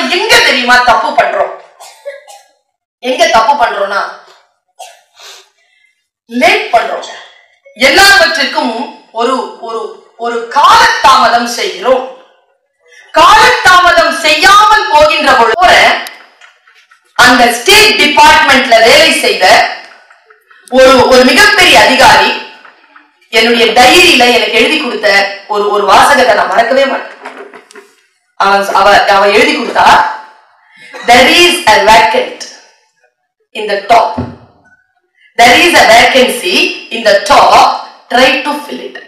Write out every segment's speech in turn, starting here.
எங்க தெரியுமா தப்பு பண்றோம்? எங்க தப்பு பண்றோம்னா லேட் பண்றோம். எல்லாவற்றுக்கும் ஒரு ஒரு ஒரு காலதாமதம் செய்கிறோம். காலதாமதம் செய்யாமல் போகின்ற பொழுது அந்த ஸ்டேட் டிபார்ட்மெண்ட்ல வேலை செய்த ஒரு மிகப்பெரிய அதிகாரி என்னுடைய டைரியில எனக்கு எழுதி கொடுத்த ஒரு வாசகத்தை நான் மறக்கவே மாட்டேன். அவ எழுதி கொடுத்தா, there is a vacant in the top, there is a vacancy in the top, try to fill it.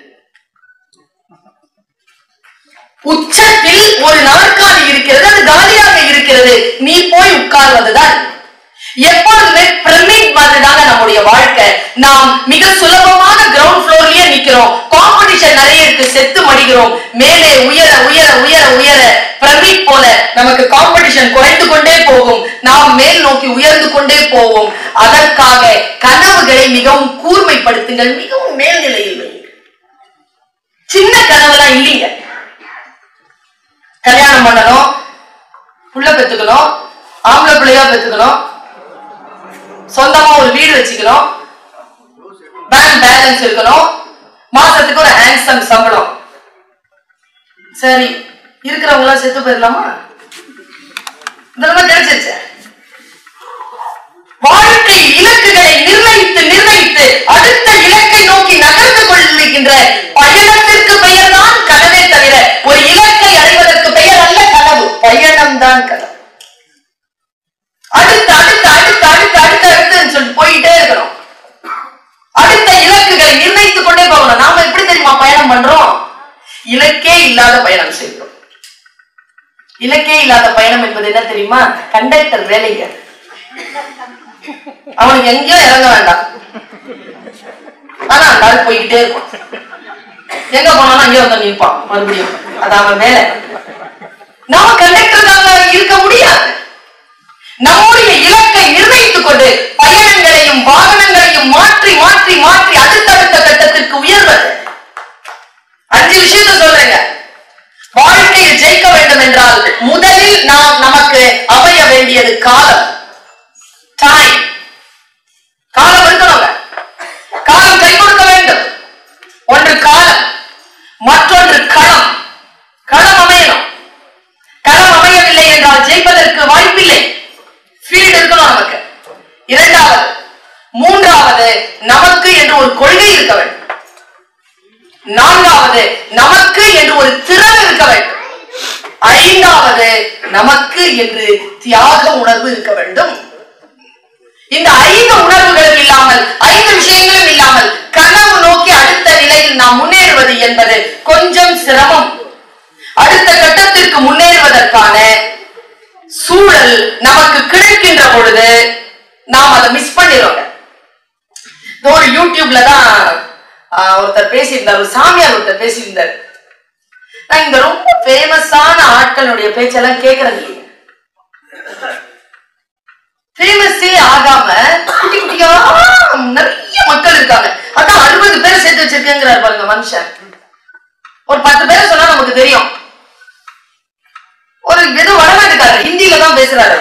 உச்சத்தில் ஒரு நாற்காலி இருக்கிறது, அது காலியாக இருக்கிறது, நீ போய் உட்கார்வதுதான். எப்பொழுதுமே பிரமிட் மாதிரிதாங்க நம்முடைய வாழ்க்கை. நாம் மிக சுலபமான கிரவுண்ட் ஃப்ளோர்லயே நிக்கிறோம். காம்படிஷன் நிறைய இருக்கு, செத்து மடிக்கிறோம். மேலே உயர உயர உயர உயர பிரமிட் போல நமக்கு காம்படிஷன் குறைந்து கொண்டே போகும். நாம் மேல் நோக்கி உயர்ந்து கொண்டே போவோம். அதற்காக கனவுகளை மிகவும் கூர்மைப்படுத்துங்கள், மிகவும் மேல்நிலையில் வையுங்கள். சின்ன கனவுலாம் இல்லைங்க. கல்யாணம் பண்ணணும், புள்ள பெத்துக்கணும், ஆம்பளை பிள்ளையா பெத்துக்கணும், சொந்தமா ஒரு வீடு வச்சுக்கணும், பேங்க் பேலன்ஸ் இருக்கணும், மாசத்துக்கு ஒரு ஹேண்ட்ஸம் சம்பளம். சரி, இருக்கிறவங்க எல்லாம் செத்து போயிடலாமா? இதெல்லாம் கிடைச்சிருச்சு. வாழ்க்கை இலக்குகளை நிர்ணயித்து நிர்ணயித்து அடுத்த இலக்கை நோக்கி நகர்ந்து கொள்கின்ற பயணத்திற்கு பெயர் தான் கனவே தவிர ஒரு இலக்கை அடைவதற்கு பெயர் அல்ல கனவு. பயணம் தான் கனவு. அடுத்து அடுத்து அடுத்து அடுத்து அடுத்து அடுத்து சொல்லி போயிட்டே இருக்கணும். அடுத்த இலக்குகளை நிர்ணயித்துக் கொண்டே போகணும். நாம எப்படி தெரியுமா பயணம் பண்றோம்? இலக்கே இல்லாத பயணம் செய்கிறோம். இலக்கே இல்லாத பயணம் என்பது என்ன தெரியுமா? கண்டக்டர் வேலைங்க. அவனுக்கு எங்கேயோ இறங்க வேண்டாம், ஆனா அந்த ஆள் போய்கிட்டே இருக்கும். எங்க போனாலும் அங்கேயே வந்து நிற்பான் மறுபடியும். அது அவன் வேலை. நாம கண்டக்டர் இருக்க முடியாது. நம்முடைய இலக்கை நிர்ணயித்துக் கொண்டு பயணங்களையும் வாகனங்களையும் மாற்றி மாற்றி மாற்றி அடுத்தடுத்த கட்டத்திற்கு உயர்வது. 5 விஷயத்தை சொல்றேங்க. வாழ்க்கையில் ஜெயிக்க வேண்டும் என்றால் முதலில் நாம் நமக்கு அமைய வேண்டியது காலம். டைம். காலம் இருக்கணுங்க. காலம் கை கொடுக்க வேண்டும். ஒன்று காலம், மற்றொன்று களம். களம் அமையணும். களம் அமையவில்லை என்றால் ஜெயிப்பதற்கு வாய்ப்பில்லை. ஃபீல்ட் இருக்கணும் நமக்கு. இரண்டாவது, மூன்றாவது, நமக்கு என்று ஒரு கொள்கை இருக்க வேண்டும். நான்காவது, நமக்கு என்று ஒரு திறன் இருக்க வேண்டும். ஐந்தாவது, நமக்கு என்று தியாக உணர்வு இருக்க வேண்டும். இந்த 5 உணர்வுகளும் இல்லாமல், 5 விஷயங்களும் இல்லாமல் கனவு நோக்கி அடுத்த நிலையில் நாம் முன்னேறுவது என்பது கொஞ்சம் சிரமம். அடுத்த கட்டத்திற்கு முன்னேறுவதற்கான சூழல் நமக்கு கிடைக்கின்ற பொழுது நாம் அதை மிஸ் பண்ணிடுறோம். ஒரு யூடியூப்ல தான் ஒருத்தர் பேசியிருந்தார், ஒரு சாமியார் ஒருத்தர் பேசியிருந்தார். நான் இந்த ரொம்ப ஃபேமஸான ஆட்களுடைய பேச்செல்லாம் கேட்கறது இல்லைங்க. ஃபேமஸே ஆகாம குட்டி குட்டியா நிறைய மக்கள் இருக்காங்க. அதான் 60 பேரை சேர்த்து வச்சிருக்கேங்கிறாரு பாருங்க மனுஷன். ஒரு 10 பேரை சொன்னா நமக்கு தெரியும். ஒரு ஏதோ வடநாட்டுக்காரர் ஹிந்தியில தான் பேசுறாரு.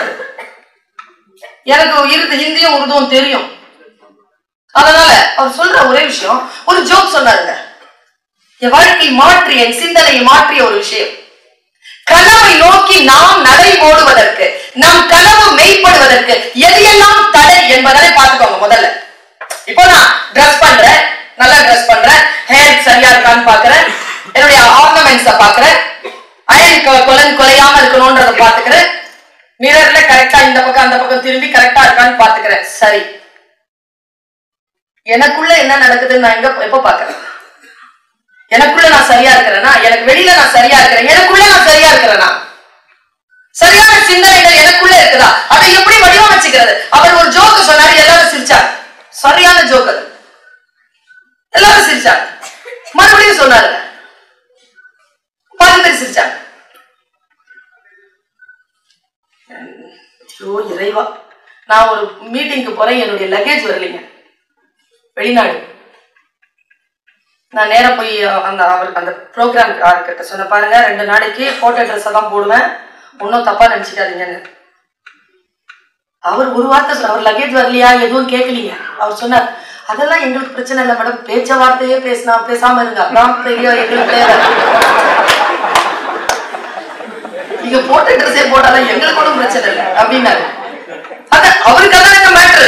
எனக்கு ஹிந்தியும் உருதுவும் தெரியும். அதனால அவர் சொல்ற ஒரே விஷயம், ஒரு ஜோக் சொன்னாருங்க. என் வாழ்க்கை மாற்றிய, என் சிந்தனையை மாற்றிய ஒரு விஷயம். கனவை நோக்கி நாம் நடை போடுவதற்கு, நம் கனவு மெய்ப்படுவதற்கு எதையெல்லாம் தடை என்பதை பார்த்துக்கோங்க முதல்ல. இப்போ நான் ட்ரெஸ் பண்றேன், நல்லா ட்ரெஸ் பண்றேன், ஹேர் சரியா இருக்கான்னு பாக்குறேன், என்னுடைய ஆர்னமெண்ட்ஸ பாக்குறேன், அயன் கொலையாம இருக்கணும்ன்றத பாத்துக்கிறேன், மிரர்ல கரெக்டா இந்த பக்கம் அந்த பக்கம் திரும்பி கரெக்டா இருக்கான்னு பாத்துக்கிறேன். சரி, எனக்குள்ள என்ன நடக்குதுன்னு நான் எப்ப பாக்குறேன்? எனக்குள்ள நான் சரியா இருக்கிறேனா? எனக்கு வெளியில நான் சரியா இருக்கிறேன், எனக்குள்ள நான் சரியா இருக்கிறேனா? சரியான சிந்தனைகள் எனக்குள்ள இருக்குதா? அதை எப்படி வடிவமைச்சுக்கிறது? அவர் ஒரு ஜோக்கு சொன்னாரு, எல்லாரும் சிரிச்சாங்க. சரியான ஜோக் அது. எல்லாரும் சிரிச்சாங்க. மறுபடியும் சொன்னாரு, 10 பேர் சிரிச்சாங்க. இறைவா, நான் ஒரு மீட்டிங்க்கு போறேன், என்னுடைய லக்கேஜ் வரலைங்க, வெளிநாடு. நான் நேரம் போய் அந்த ப்ரோக்ராம் கிட்ட சொன்ன, பாருங்க 2 நாளைக்கு போட்டோ ட்ரெஸ் தான் போடுவேன், ஒன்னும் தப்பா நினைச்சுக்காதீங்கன்னு. அவர் ஒரு வார்த்தை சொன்னார். அவர் லக்கேஜ் வரலையா எதுவும் கேட்கலீங்க. அவர் சொன்னார், அதெல்லாம் எங்களுக்கு பிரச்சனை இல்லை மேடம், பேச்ச வார்த்தையே பேசாம இருங்க, அதான் பெரிய எங்களுக்கு தேவை. நீங்க போட்ட ட்ரெஸ்ஸே போட்டாலும் எங்களுக்கு ஒன்றும் பிரச்சனை இல்லை அப்படின்னாரு. அவருக்கு அதான் மேட்ரு.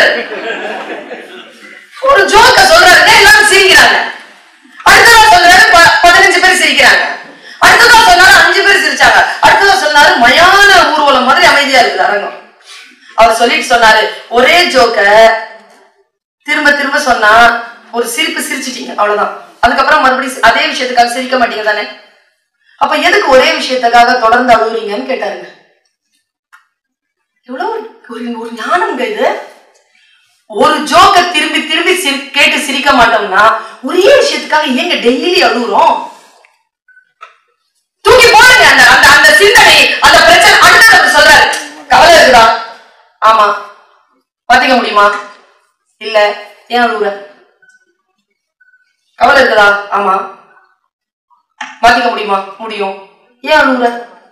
ஒரு ஜோக்க சொல்றாருங்க, எல்லாரும் சிரிக்கிறாங்க. அடுத்ததா சொல்றாரு 15 பேர் சிரிக்கிறாங்க. அடுத்ததா சொன்னாரு 5 பேர் சிரிச்சாங்க. அடுத்ததா சொன்னாரு மயான ஊர்வலம் மாதிரி அமைதியா இருக்குது அரங்கம். அவர் சொல்லிட்டு சொன்னாரு, ஒரே ஜோக்க திரும்ப திரும்ப சொன்னா ஒரு சிரிப்பு சிரிச்சிட்டீங்க, அவ்வளவுதான். அதுக்கப்புறம் மறுபடியும் அதே விஷயத்துக்காக சிரிக்க மாட்டீங்க தானே, அப்ப எதுக்கு ஒரே விஷயத்துக்காக தொடர்ந்து அழுகுறீங்கன்னு கேட்டாருங்க. எவ்வளவு ஒரு ஞானம்ங்க இது. ஒரு ஜோக்க திரும்பி திரும்பி கேட்டு சிரிக்க மாட்டோம்னா ஒரே விஷயத்துக்காக ஏங்க டெய்லி அழுகுறோம்? தூக்கி போடுங்க அந்த அந்த சிந்தனை, அந்த பிரச்சனை. அடுத்தது சொல்றாரு, கவலை இருக்குதா? ஆமா. பாத்துக்க முடியுமா? இல்ல. ஏன் அழுகுற? கவலை இருக்குதா? ஆமா. மாத்திக்க முடியுமா? முடியும். ஏன் அழுகுற?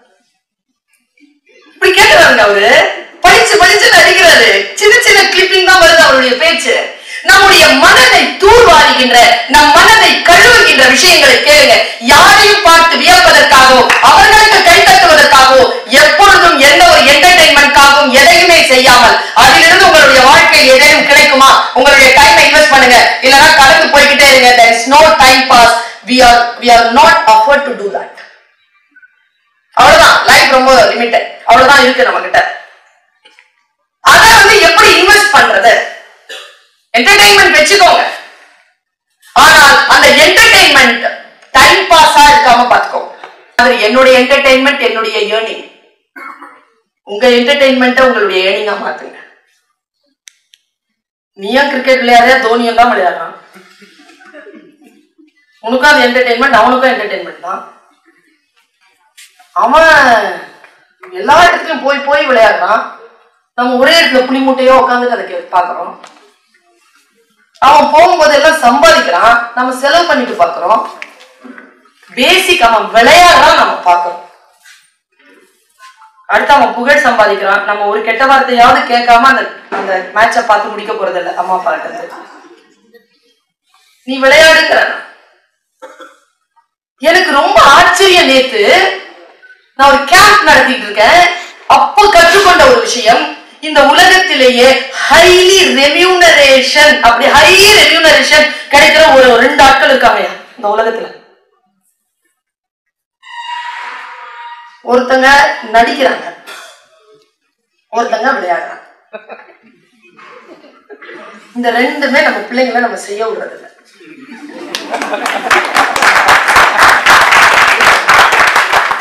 இப்படி கேட்கிறாருங்க. அவரு படிச்சு படிச்சு நடிக்கிறாரு. சின்ன சின்ன கிளிப்பிங் தான் வருது அவருடைய பேச்சு. நம்முடைய மனதை தூர்வாருகின்ற, நம் மனதை கழுவுகின்ற விஷயங்களை கேளுங்க. யாரையும் பார்த்து வியப்பதற்காகவோ அவர்களுக்கு கை தட்டுவதற்காகவோ எப்பொழுதும் எந்த ஒரு என்டர்டெயின்மெண்ட்காகவும் எதையுமே செய்யாமல் அதிலிருந்து உங்களுடைய வாழ்க்கையில் எதையும் கிடைக்குமா? உங்களுடைய டைமை இன்வெஸ்ட் பண்ணுங்க. இல்லைன்னா கடந்து போய்கிட்டே இருங்க. There is no time pass. We are not offered to do that. அவ்வளவுதான். லைஃப் ரொம்ப லிமிட்டட். அவ்வளவுதான் இருக்கு நம்ம கிட்ட. அதை எப்படி இன்வெஸ்ட் பண்றது? என்டர்டெயின்மெண்ட் வச்சுக்கோங்க. ஆனால் அந்த என்டர்டெயின்மெண்ட் டைம் பாஸா இருக்காம பாத்துக்கோங்க. அது என்னுடைய என்டர்டெயின்மெண்ட், என்னுடைய ஏர்னிங். உங்க என்டர்டெயின்மெண்ட்டை உங்களுடைய ஏர்னிங்கா மாத்துங்க. நீயும் கிரிக்கெட் விளையாடுற, தோனியும் தான் விளையாடுறான். உனக்கும் அது என்டர்டெயின்மெண்ட், அவனுக்கும் என்டர்டெயின்மெண்ட் தான். அவன் எல்லா இடத்துலயும் போய் போய் விளையாடுறான். நம்ம ஒரே இடத்துல புளி மூட்டையோ உட்காந்துட்டு அதை பாக்குறோம். அவன் போகும்போது எல்லாம் சம்பாதிக்கிறான், நம்ம செலவு பண்ணிட்டு பாக்குறோம். பேசிக் அவன் விளையாடுறான், நம்ம பாக்குறோம். அடுத்து அவன் புகழ் சம்பாதிக்கிறான், நம்ம ஒரு கெட்ட வார்த்தையாவது கேட்காம அந்த அந்த மேட்சை பார்த்து முடிக்க போறது இல்லை. அம்மா அப்பா கிட்ட நீ விளையாடுங்கிற. எனக்கு ரொம்ப ஆச்சரியம். நேத்து நான் ஒரு கேம்ப் நடத்திட்டு இருக்கேன். அப்போ கற்றுக்கொண்ட ஒரு விஷயம், இந்த உலகத்திலேயே ஹைலி ரெமியூனரேஷன், அப்படி ஹை ரெமியூனரேஷன் கிடைக்கிற ஒரு 2 ஆட்கள் இருக்காங்க இந்த உலகத்துல. ஒருத்தங்க நடிக்கிறாங்க, ஒருத்தங்க விளையாடுறாங்க. இந்த 2மே நம்ம பிள்ளைங்களை நம்ம செய்ய விடுறது இல்லை.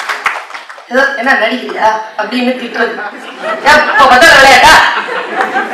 என்ன நடிக்கிறியா அப்படின்னு திட்டுறது. விளையாட்டா